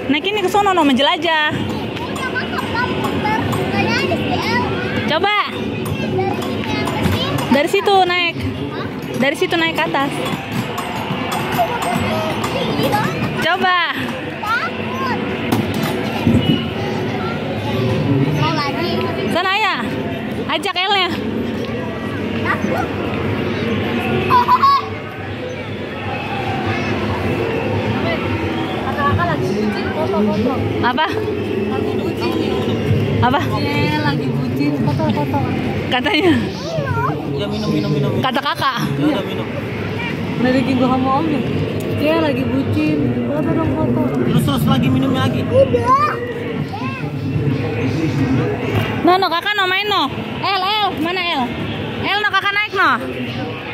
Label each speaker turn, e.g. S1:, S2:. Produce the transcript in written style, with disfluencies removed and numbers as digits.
S1: Naik ini ke sono no menjelajah. Coba. Dari situ naik. Dari situ naik ke atas. Coba. Sana ya. Ajak L-nya.
S2: Kakak lagi bucin, foto-foto.
S1: Apa?
S2: Lagi bucin.
S1: Apa?
S2: Iya, lagi bucin, foto-foto.
S1: Katanya.
S3: Ya minum.
S1: Kata kakak.
S3: Ya udah minum.
S2: Dari gua sama om ya. Iya, lagi bucin. Foto dong, foto.
S3: Terus lagi minumnya lagi.
S1: No, kakak no main no. L, mana L? L no kakak naik no.